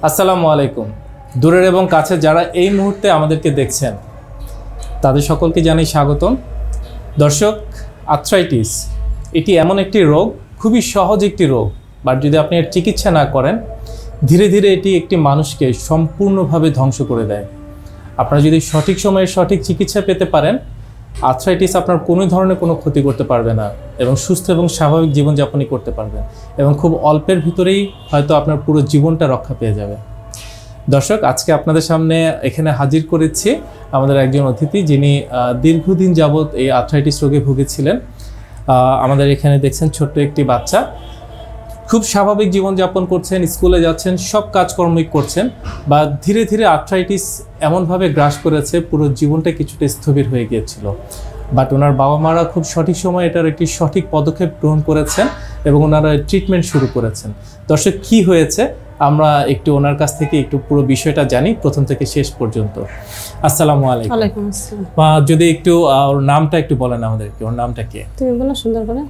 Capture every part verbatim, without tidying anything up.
আসসালামু আলাইকুম। দূরের এবং কাছে যারা এই মুহূর্তে আমাদেরকে দেখছেন তাদের সকলকে জানাই স্বাগতম। দর্শক, আর্থ্রাইটিস এটি এমন একটি রোগ, খুবই সহজ একটি রোগ, বাট যদি আপনি এর চিকিৎসা না করেন ধীরে ধীরে এটি একটি মানুষকে সম্পূর্ণভাবে ধ্বংস করে দেয়। আপনারা যদি সঠিক সময়ে সঠিক চিকিৎসা পেতে পারেন, আর্থ্রাইটিস আপনার কোনো ধরনের কোনো ক্ষতি করতে পারবে না এবং সুস্থ এবং স্বাভাবিক জীবনযাপনই করতে পারবেন এবং খুব অল্পের ভিতরেই হয়তো আপনার পুরো জীবনটা রক্ষা পেয়ে যাবে। দর্শক, আজকে আপনাদের সামনে এখানে হাজির করেছি আমাদের একজন অতিথি, যিনি দীর্ঘদিন যাবৎ এই আর্থ্রাইটিস রোগে ভুগেছিলেন। আমাদের এখানে দেখছেন ছোট্ট একটি বাচ্চা, খুব স্বাভাবিক জীবনযাপন করছেন, স্কুলে যাচ্ছেন, সব কাজকর্মই করছেন, বা ধীরে ধীরে আর্থ্রাইটিস এমনভাবে গ্রাস করেছে পুরো জীবনটা কিছুটা স্থবির হয়ে গিয়েছিল। বাট ওনার বাবা মারা খুব সঠিক সময় এটার একটি সঠিক পদক্ষেপ গ্রহণ করেছেন এবং ওনারা ট্রিটমেন্ট শুরু করেছেন। দর্শক, কি হয়েছে আমরা একটু ওনার কাছ থেকে একটু পুরো বিষয়টা জানি প্রথম থেকে শেষ পর্যন্ত। আসসালামু আলাইকুম। ওয়ালাইকুম আসসালাম। মা, যদি একটু ওর নামটা একটু বলেন আমাদেরকে, ওর নামটা কি? তুমি বলো সুন্দর করে।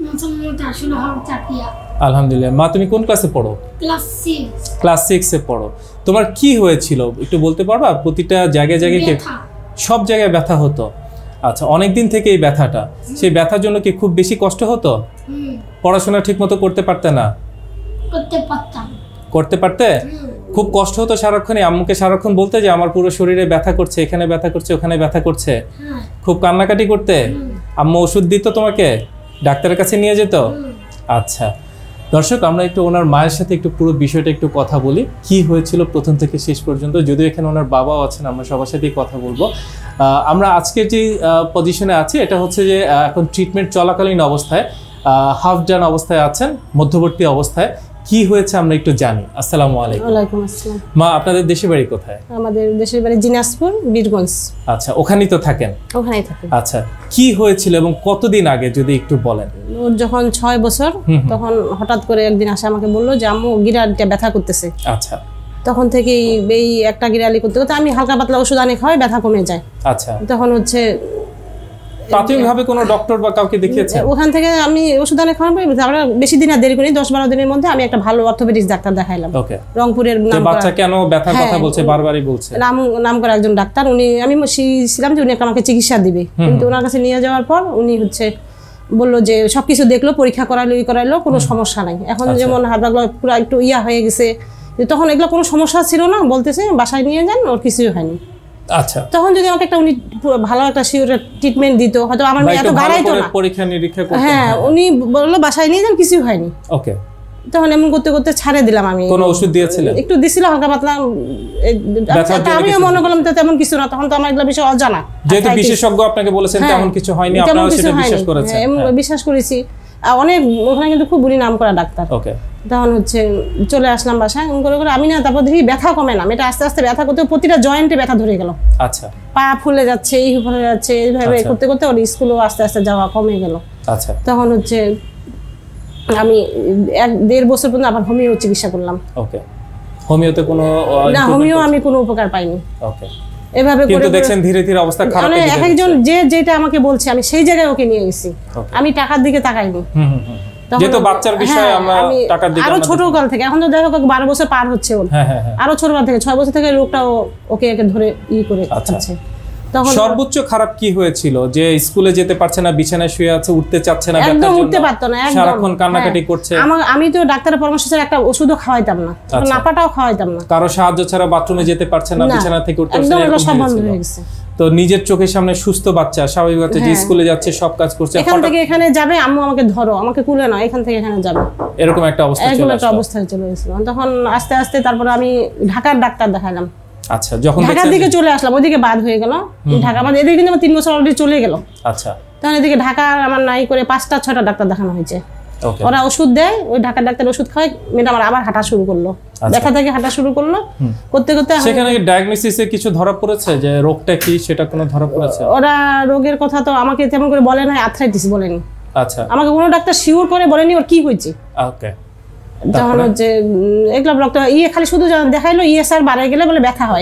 আলহামদুলিল্লাহ। মা, তুমি কোন ক্লাসে পড়ো? Class six. ক্লাস সিক্সে পড়ো। তোমার কি হয়েছিল একটু বলতে পারবা? প্রতিটা জায়গায় জায়গায় সব জায়গায় ব্যথা হতো? আচ্ছা, অনেক দিন থেকে এই ব্যথাটা, সেই ব্যথার জন্য কি খুব বেশি কষ্ট হতো? পড়াশোনা ঠিক মতো করতে পারতে না? করতে পারতাম। করতে পারতে? খুব কষ্ট হতো সারাক্ষণই? আম্মুকে সারাক্ষণ বলতে যে আমার পুরো শরীরে ব্যথা করছে, এখানে ব্যথা করছে, ওখানে ব্যথা করছে, খুব কান্নাকাটি করতে? আম্মু ওষুধ দিত তোমাকে? ডাক্তারের কাছে নিয়ে যেত? আচ্ছা দর্শক, আমরা একটু ওনার মায়ের সাথে একটু পুরো বিষয়টা একটু কথা বলি, কি হয়েছিল প্রথম থেকে শেষ পর্যন্ত। যদিও এখানে ওনার বাবাও আছেন, আমরা সবার সাথেই কথা বলবো। আমরা আজকের যে পজিশনে আছি এটা হচ্ছে যে এখন ট্রিটমেন্ট চলাকালীন অবস্থায়, হাফ ডান অবস্থায় আছেন, মধ্যবর্তী অবস্থায়। কি হয়েছে আমরা একটু জানি। আসসালামু আলাইকুম। ওয়ালাইকুম আসসালাম। মা, আপনাদের দেশের বাড়ি কোথায়? আমাদের দেশের বাড়ি দিনাজপুর, বীরগঞ্জ। আচ্ছা, ওখানেই তো থাকেন? ওখানেই থাকি। আচ্ছা, কি হয়েছিল এবং কতদিন আগে যদি একটু বলেন? ওর যখন ছয় বছর তখন হঠাৎ করে একদিন আসে আমাকে বললো যে আম্মু গিরালিটা ব্যথা করতেছে। আচ্ছা। তখন থেকেই এই একটা গিরালি করতে করতে আমি হালকা পাতলা ওষুধ আনি খাওয়াই, ব্যথা কমে যায়। আচ্ছা। তখন হচ্ছে প্রাথমিকভাবে কোনো ডক্টর বা কাউকে দেখিয়েছেন? ওখান থেকে আমি ওষুধ আনি খাওয়ার পরে আমরা বেশি দিন আর দেরি করি, দশ বারো দিনের মধ্যে আমি একটা ভালো অর্থোপেডিক্স ডাক্তার দেখাইলাম। ওকে। রংপুরের নাম বাচ্চা কেন ব্যথার কথা বলছে বারবারই বলছে, নাম নাম করা একজন ডাক্তার। উনি আমি ছিলাম যে উনি আমাকে চিকিৎসা দিবে, কিন্তু ওনার কাছে নিয়ে যাওয়ার পর উনি হচ্ছে বললো যে সবকিছু দেখলো, পরীক্ষা করাইলো, ই করাইলো, কোনো সমস্যা নাই। এখন যেমন হাত পাগুলো পুরো একটু ইয়া হয়ে গেছে, তখন এগুলো কোনো সমস্যা ছিল না, বলতেছে বাসায় নিয়ে যান, ওর কিছুই হয়নি। আচ্ছা। তখন যদি আমাকে একটা উনি ভালো একটা শিওর ট্রিটমেন্ট দিত, হয়তো আমার মেয়ে এত গাড়াইতো না, পরীক্ষা নিরীক্ষা করতে। হ্যাঁ, উনি বললো বাসায় নিয়ে যান, কিছুই হয়নি। ওকে। তখন এমন করতে করতে ছাড়ে দিলাম আমি। কোনো ওষুধ দিয়েছিলেন? একটু দিছিল হালকা পাতলা, আমিও মনে করলাম তো তেমন কিছু না, তখন তো আমার এগুলো বিষয় অজানা। যেহেতু বিশেষজ্ঞ আপনাকে বলেছেন তেমন কিছু হয়নি, আপনারা সেটা বিশ্বাস করেছেন? বিশ্বাস করেছি। অনেক ওখানে কিন্তু খুব বুড়ি নাম করা ডাক্তার। ওকে। তখন হচ্ছে চলে আসলাম বাসায়, করে করে আমি না, তারপর দেখি ব্যথা কমে না, এটা আস্তে আস্তে ব্যথা করতে প্রতিটা জয়েন্টে ব্যথা ধরে গেল। আচ্ছা। পা ফুলে যাচ্ছে, এই ফুলে যাচ্ছে, এইভাবে করতে করতে ওর স্কুলেও আস্তে আস্তে যাওয়া কমে গেল। আচ্ছা। তখন হচ্ছে আমি এক দেড় বছর পর্যন্ত আবার হোমিও চিকিৎসা করলাম। ওকে। হোমিওতে কোনো না, হোমিও আমি কোনো উপকার পাইনি। ওকে। এভাবে করে দেখছেন ধীরে ধীরে অবস্থা খারাপ হয়ে যাচ্ছে। একজন যে যেটা আমাকে বলছে আমি সেই জায়গায় ওকে নিয়ে গেছি, আমি টাকার দিকে তাকাইনি। হুম হুম। যেহেতু বাচ্চার বিষয় আমরা টাকার দিকে, আরো ছোট কাল থেকে, এখন তো দেখো বারো বছর পার হচ্ছে ওর, আরো ছোটকাল থেকে ছয় বছর থেকে রোগটা ওকে একে ধরে ই করে আছে। তখন সর্বোচ্চ খারাপ কি হয়েছিল? যে স্কুলে যেতে পারছে না, বিছানায় শুয়ে আছে, উঠতে চাচ্ছে না, একদম উঠতে পারতো না, সারাক্ষণ কান্নাকাটি করছে। আমি তো ডাক্তারের পরামর্শ ছাড়া একটা ওষুধও খাওয়াইতাম না, নাপাটাও খাওয়াইতাম না, কারো সাহায্য ছাড়া বাথরুমে যেতে পারছে না, বিছানা থেকে উঠতে পারছে না, সব বন্ধ হয়ে গেছে। তো নিজের চোখের সামনে সুস্থ বাচ্চা, স্বাভাবিক বাচ্চা, যে স্কুলে যাচ্ছে, সব কাজ করছে, এখান থেকে এখানে যাবে, আম্মু আমাকে ধরো, আমাকে কুলে না, এখান থেকে এখানে যাবে, এরকম একটা অবস্থা চলে আসলো। একটা অবস্থায় চলে গেছিল। তখন আস্তে আস্তে তারপরে আমি ঢাকার ডাক্তার দেখালাম। আচ্ছা। যখন ঢাকার দিকে চলে আসলাম, ওইদিকে বাদ হয়ে গেল ঢাকা, আমাদের এদিকে কিন্তু আমার তিন বছর অলরেডি চলে গেল। আচ্ছা। তখন এদিকে ঢাকা আমার নাই করে পাঁচটা ছয়টা ডাক্তার দেখানো হয়েছে। ওরা ওষুধ দেয়, ওই ঢাকার ডাক্তার ওষুধ খায়, মেয়েটা আমার আবার হাঁটা শুরু করলো, ব্যথা থেকে হাঁটা শুরু করলো, করতে করতে সেখানে ডায়াগনোসিসে কিছু ধরা পড়েছে যে রোগটা কি, সেটা কোনো ধরা পড়েছে? ওরা রোগের কথা তো আমাকে তেমন করে বলে না, আর্থ্রাইটিস বলেনি। আচ্ছা। আমাকে কোনো ডাক্তার শিওর করে বলেনি ওর কি হয়েছে। ওকে। তখন হচ্ছে এগুলো রক্ত ইয়ে খালি শুধু দেখাইলো, ইএসআর বাড়ায় গেলে বলে ব্যথা হয়, এইটুকু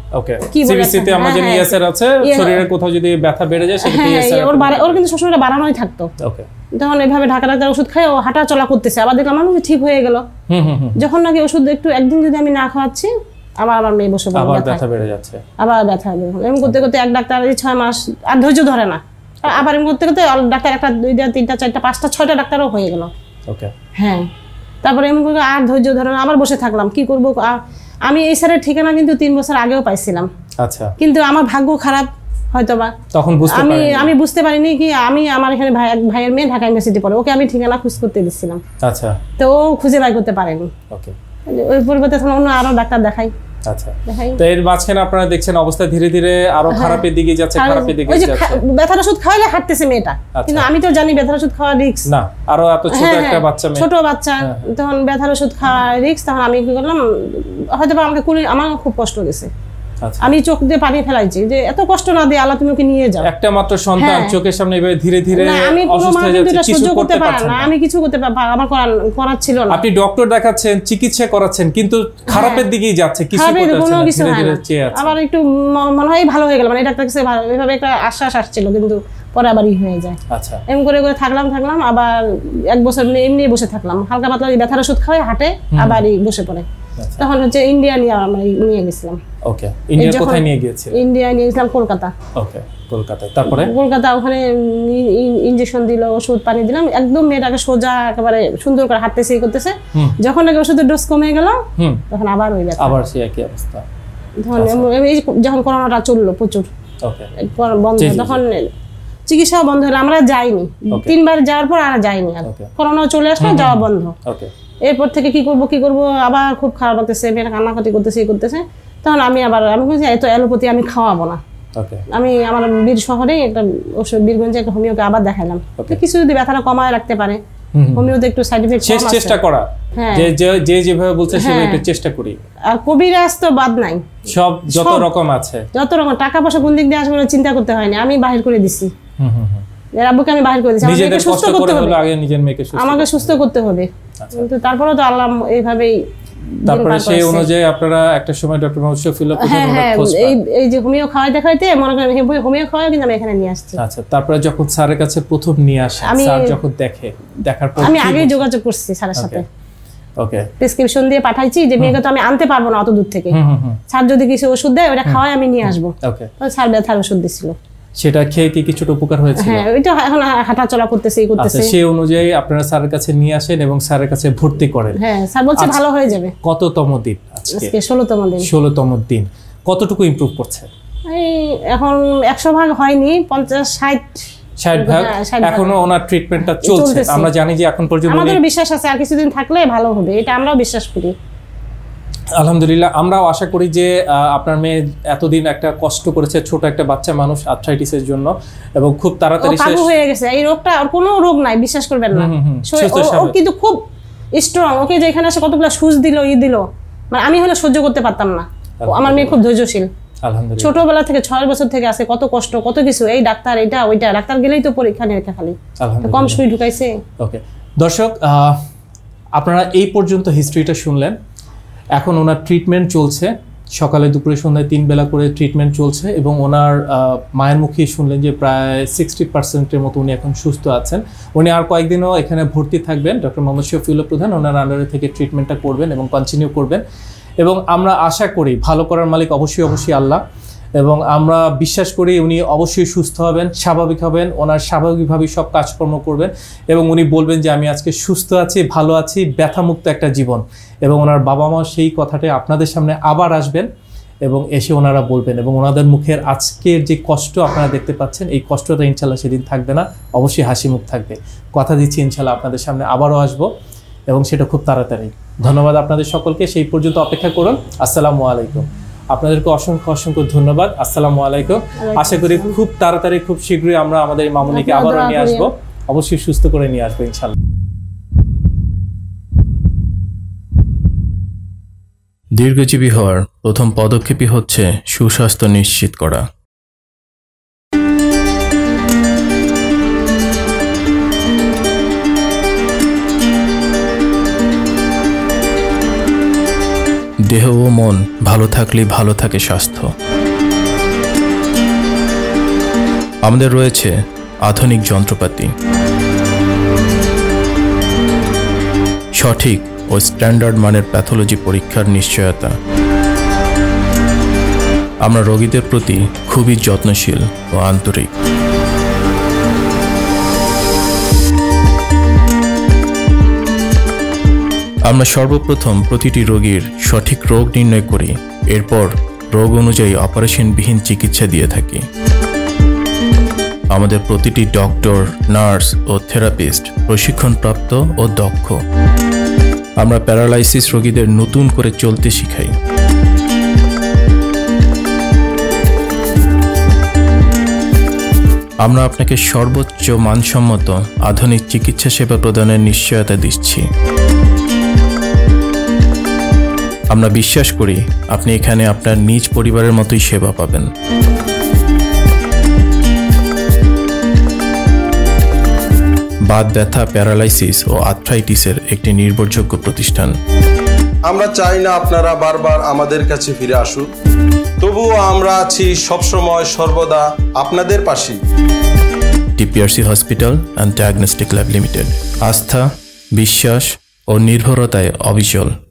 ওকে কি বলে সিবিসি তে আমরা হ্যাঁ, জানি হ্যাঁ। ইএসআর আছে শরীরে কোথাও যদি ব্যথা বেড়ে যায় সেক্ষেত্রে হ্যাঁ ইএসআর ওর বাড়া- ওর কিন্তু সবসময় বাড়ানোই থাকতো ওকে তখন এইভাবে ঢাকা ডাক্তার ওষুধ খায় ও হাঁটা চলা করতেছে আবার দেখলাম মানুষ ঠিক হয়ে গেল হুম হুম হুম যখন নাকি ওষুধ একটু একদিন যদি আমি না খাওয়াচ্ছি আবার আমার মেয়ে বসে পড়ে আবার ব্যথায়। ব্যথা বেড়ে যাচ্ছে আবার ব্যথা হবে এমন করতে করতে এক ডাক্তার এই ছয় মাস আর ধৈর্য ধরে না আবার এমন করতে করতে আর ডাক্তার একটা দুইটা তিনটা চারটা পাঁচটা ছয়টা ডাক্তারও হয়ে গেল ওকে হ্যাঁ তারপরে এমন করে আর ধৈর্য ধরে না আবার বসে থাকলাম কি করব আমি এই স্যারের ঠিকানা কিন্তু তিন বছর আগেও পাইছিলাম আচ্ছা কিন্তু আমার ভাগ্য খারাপ হয়তোবা তখন বুঝতে আমি পারেন আমি বুঝতে পারিনি কি আমি আমার এখানে ভাই এক ভাইয়ের মেয়ে ঢাকা ইউনিভার্সিটি পড়ে ওকে আমি ঠিকানা খুঁজ করতে দিচ্ছিলাম আচ্ছা তো ও খুঁজে বাই করতে পারেনি ওকে ওই পরিবর্তে তখন অন্য আরো ডাক্তার দেখাই আচ্ছা দেখাই তো এর মাঝখানে আপনারা দেখছেন অবস্থা ধীরে ধীরে আরো খারাপের দিকে যাচ্ছে আর খারাপের দিকে ওই যে যাচ্ছে খা- ব্যথার ওষুধ খাওয়ালে হাঁটতেছে মেয়েটা কিন্তু আমি তো জানি ব্যথার ওষুধ খাওয়া রিস্ক না আরো এত ছোট একটা বাচ্চা মেয়ে ছোট বাচ্চা তখন ব্যথার ওষুধ খাওয়া রিস্ক তখন আমি কি করলাম হয়তো বা আমাকে কুলি আমার খুব কষ্ট গেছে আচ্ছা আমি চোখ দিয়ে পানি ফেলাইছি যে এত কষ্ট না দিয়ে আল্লাহ তুমি ওকে নিয়ে যাও একটা মাত্র সন্তান হ্যাঁ। চোখের সামনে এভাবে ধীরে ধীরে না আমি কোনো অসুস্থ মা হয়ে কিন্তু যাচ্ছে এটা কিছু সহ্য করতে করতে পারে পারছেন না না আমি কিছু করতে পার আমার করার করার ছিল না আপনি ডক্টর দেখাচ্ছেন চিকিৎসা করাচ্ছেন কিন্তু খারাপের দিকেই যাচ্ছে কিছু খারাপের করতে কোনো পারছেন না কিছু ধীরে হয় ধীরে না। চেয়ে আছে আবার একটু ম- মনে হয় ভালো হয়ে গেল মানে এই ডাক্তার কাছে ভালো- এভাবে একটা আশ্বাস আসছিল কিন্তু পরে আবার ই হয়ে যায় আচ্ছা এমন করে করে থাকলাম থাকলাম আবার এক বছর এমনি এমনি বসে থাকলাম হালকা পাতলা ওই ব্যথার ওষুধ খাওয়াই হাঁটে আবার এই বসে পড়ে আচ্ছা। তখন হচ্ছে ইন্ডিয়া নিয়ে আমরা নিয়ে গেছিলাম ওকে ইন্ডিয়া যখন- কোথায় নিয়ে গিয়েছিলেন ইন্ডিয়া নিয়ে গেছিলাম কলকাতা ওকে কলকাতায় তারপরে কলকাতা ওখানে ইঞ্জেকশন দিল ওষুধ পানি দিলাম একদম মেয়েটাকে সোজা একেবারে সুন্দর করে হাঁটতেছে ই করতেছে হুম। যখন নাকি ওষুধের ডোজ কমে গেল হুম তখন আবার ওই ব্যথা আবার সেই একই অবস্থা তখন এই যে যখন করোনাটা চললো প্রচুর ওকে বন্ধ জি, জি, জি। তখন চিকিৎসাও বন্ধ হলো আমরা যাইনি Okay. তিনবার যাওয়ার পর আর যাইনি আর Okay. করোনা চলে আসলো যাওয়া বন্ধ ওকে এরপর থেকে কি করব কি করব আবার খুব খারাপ লাগতেছে মেয়েটা কান্নাকাটি করতেছে ই করতেছে তখন আমি আবার আমি বলছি এত অ্যালোপ্যাথি আমি খাওয়াবো না ওকে আমি আমার বীর শহরে একটা ওষুধ বীরগঞ্জে একটা হোমিওকে আবার দেখাইলাম Okay. কিছু যদি ব্যথাটা কমায় রাখতে পারে হুম, হুম। হোমিওতে একটু সাইড এফেক্ট শেষ কম আছে চেষ্টা করা হ্যাঁ। যে যে- যে যেভাবে বলছে সেভাবে হ্যাঁ। একটু চেষ্টা করি আর কবিরাজ তো বাদ নাই সব যত সব। রকম আছে যত রকম টাকা পয়সা কোন দিক দিয়ে আসবে ওটা চিন্তা করতে হয়নি আমি বাহির করে দিছি হুম হুম হুম এর আব্বুকে আমি বাহির করে দিছি আমার নিজেদের মেয়েকে সুস্থ কষ্ট করতে করে হবে হলো আগে নিজের মেয়েকে সুস্থ আমাকে সুস্থ করতে হবে কিন্তু তারপরেও তো আল্লাহ এইভাবেই দিন তারপরে পার সেই করাচ্ছে। অনুযায়ী আপনারা একটা সময় ডক্টর মোহাম্মদ শফিউল্লাহ প্রধান হ্যাঁ ওনার হ্যাঁ খোঁজ এই পান। এই যে হোমিও খাওয়াই দেখাইতে মনে করেন হোমিও- হোমিও খাওয়াই কিন্তু আমি এখানে নিয়ে আসছি আচ্ছা তারপরে যখন স্যারের কাছে প্রথম নিয়ে আসেন আমি- স্যার যখন দেখে দেখার পর আমি আগেই যোগাযোগ করছি স্যারের সাথে ওকে প্রেসক্রিপশন দিয়ে পাঠাইছি যে মেয়েকে তো আমি আনতে পারবো না অত দূর থেকে হুম হুম হুম স্যার যদি কিছু ওষুধ দেয় ওটা খাওয়াই আমি নিয়ে আসবো ওকে তো স্যার ব্যথার ওষুধ দিছিল সেটা খেয়ে কি কিছুটা উপকার হয়েছিল হ্যাঁ ওইটা এখন হাঁটা চলা করতেছে ই আচ্ছা করতেছে সেই অনুযায়ী আপনারা স্যারের কাছে নিয়ে আসেন এবং স্যারের কাছে ভর্তি করেন হ্যাঁ স্যার বলছে ভালো হয়ে যাবে কততম দিন আজকে আজকে ষোলোতম দিন ষোলোতম দিন কতটুকু ইমপ্রুভ করছে এই এখন একশো ভাগ হয়নি পঞ্চাশ ষাট ষাট ভাগ হ্যাঁ, ষাট ভাগ। এখনো ওনার ট্রিটমেন্টটা চলছে চলতেছে। আমরা জানি যে এখন পর্যন্ত উনি- আমাদের বিশ্বাস আছে আর কিছুদিন থাকলে ভালো হবে এটা আমরাও বিশ্বাস করি আলহামদুলিল্লাহ আমরাও আশা করি যে আহ, আপনার মেয়ে এতদিন একটা কষ্ট করেছে ছোট একটা বাচ্চা মানুষ আর্থ্রাইটিসের জন্য এবং খুব ও তাড়াতাড়ি কাবু শেষ হয়ে গেছে এই রোগটা আর কোনো রোগ নাই বিশ্বাস করবেন না হুম, হুম, হুম। শরীর- সুস্থ ও- ও স্বাভাবিক। কিন্তু খুব স্ট্রং ওকে যে এখানে এসে কতগুলো সুচ দিল ই দিল মানে আমি হলে সহ্য করতে পারতাম না ও আমার মেয়ে খুব ধৈর্যশীল আলহামদুলিল্লাহ ছোটবেলা থেকে ছয় বছর থেকে আছে কত কষ্ট কত কিছু এই ডাক্তার এটা ওইটা ডাক্তার গেলেই তো পরীক্ষা নিরীক্ষা খালি তো কম আলহামদুলিল্লাহ সুই ঢুকাইছে ওকে দর্শক আহ, আপনারা এই পর্যন্ত হিস্ট্রিটা শুনলেন এখন ওনার ট্রিটমেন্ট চলছে সকালে দুপুরে সন্ধ্যায় তিন বেলা করে ট্রিটমেন্ট চলছে এবং ওনার আহ, মায়ের মুখে শুনলেন যে প্রায় সিক্সটি পার্সেন্টের মতো উনি এখন সুস্থ আছেন উনি আর কয়েকদিনও এখানে ভর্তি থাকবেন ডক্টর মোহাম্মদ শফিউল্লাহ প্রধান ওনার আন্ডারে থেকে ট্রিটমেন্টটা করবেন এবং কন্টিনিউ করবেন এবং আমরা আশা করি ভালো করার মালিক অবশ্যই অবশ্যই আল্লাহ এবং আমরা বিশ্বাস করি উনি অবশ্যই সুস্থ হবেন স্বাভাবিক হবেন ওনার স্বাভাবিকভাবেই সব কাজকর্ম করবেন এবং উনি বলবেন যে আমি আজকে সুস্থ আছি ভালো আছি ব্যথামুক্ত একটা জীবন এবং ওনার বাবা মা সেই কথাটাই আপনাদের সামনে আবার আসবেন এবং এসে ওনারা বলবেন এবং ওনাদের মুখের আজকের যে কষ্ট আপনারা দেখতে পাচ্ছেন এই কষ্টটা ইনশাল্লাহ সেদিন থাকবে না অবশ্যই হাসি মুখ থাকবে কথা দিচ্ছি ইনশাল্লাহ আপনাদের সামনে আবারও আসবো এবং সেটা খুব তাড়াতাড়ি ধন্যবাদ আপনাদের সকলকে সেই পর্যন্ত অপেক্ষা করুন আসসালামু আলাইকুম আপনাদেরকে অসংখ্য অসংখ্য ধন্যবাদ আসসালামু আলাইকুম আশা করি খুব তাড়াতাড়ি খুব শীঘ্রই আমরা আমাদের এই মামুনিকে আপনারা আবারও দোয়া নিয়ে আসবো করিয়েন। অবশ্যই সুস্থ করে নিয়ে আসবো ইনশাল্লাহ দীর্ঘজীবী হওয়ার প্রথম পদক্ষেপই হচ্ছে সুস্বাস্থ্য নিশ্চিত করা। দেহ ও মন ভালো থাকলেই ভালো থাকে স্বাস্থ্য। আমাদের রয়েছে আধুনিক যন্ত্রপাতি, সঠিক ও স্ট্যান্ডার্ড মানের প্যাথোলজি পরীক্ষার নিশ্চয়তা। আমরা রোগীদের প্রতি খুবই যত্নশীল ও আন্তরিক। আমরা সর্বপ্রথম প্রতিটি রোগীর সঠিক রোগ নির্ণয় করি, এরপর রোগ অনুযায়ী অপারেশনবিহীন চিকিৎসা দিয়ে থাকি। আমাদের প্রতিটি ডক্টর, নার্স ও থেরাপিস্ট প্রশিক্ষণপ্রাপ্ত ও দক্ষ। আমরা প্যারালাইসিস রোগীদের নতুন করে চলতে শিখাই। আমরা আপনাকে সর্বোচ্চ মানসম্মত আধুনিক চিকিৎসা সেবা প্রদানের নিশ্চয়তা দিচ্ছি। আমরা বিশ্বাস করি আপনি এখানে আপনার নিজ পরিবারের মতোই সেবা পাবেন। বাত ব্যথা, প্যারালাইসিস ও আর্থ্রাইটিসের একটি নির্ভরযোগ্য প্রতিষ্ঠান। আমরা চাই না আপনারা বারবার আমাদের কাছে ফিরে আসুন, তবুও আমরা আছি সবসময় সর্বদা আপনাদের পাশে। TPRC hospital and diagnostic lab limited, আস্থা, বিশ্বাস ও নির্ভরতায় অবিচল।